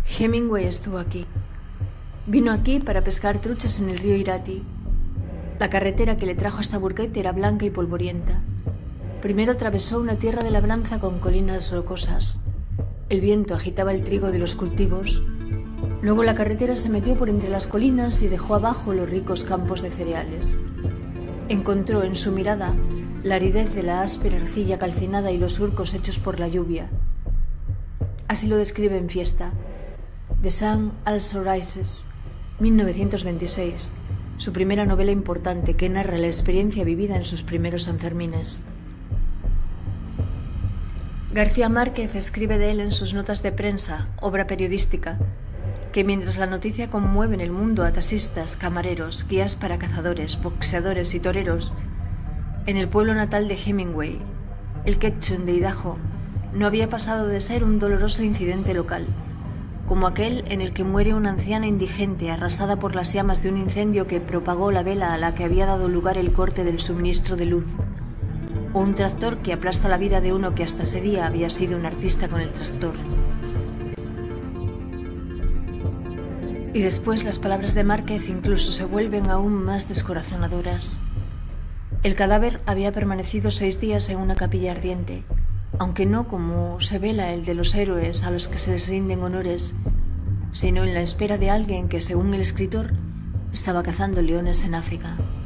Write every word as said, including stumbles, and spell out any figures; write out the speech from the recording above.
Hemingway estuvo aquí. Vino aquí para pescar truchas en el río Irati. La carretera que le trajo hasta Burkett era blanca y polvorienta. Primero atravesó una tierra de labranza con colinas rocosas. El viento agitaba el trigo de los cultivos. Luego la carretera se metió por entre las colinas y dejó abajo los ricos campos de cereales. Encontró en su mirada la aridez de la áspera arcilla calcinada y los surcos hechos por la lluvia. Así lo describe en Fiesta, The Sun Also Rises, mil novecientos veintiséis, su primera novela importante que narra la experiencia vivida en sus primeros Sanfermines. García Márquez escribe de él en sus notas de prensa, obra periodística, que mientras la noticia conmueve en el mundo a taxistas, camareros, guías para cazadores, boxeadores y toreros, en el pueblo natal de Hemingway, el Ketchum de Idaho, no había pasado de ser un doloroso incidente local, como aquel en el que muere una anciana indigente arrasada por las llamas de un incendio que propagó la vela a la que había dado lugar el corte del suministro de luz, o un tractor que aplasta la vida de uno que hasta ese día había sido un artista con el tractor. Y después las palabras de Márquez incluso se vuelven aún más descorazonadoras. El cadáver había permanecido seis días en una capilla ardiente, aunque no como se vela el de los héroes a los que se les rinden honores, sino en la espera de alguien que, según el escritor, estaba cazando leones en África.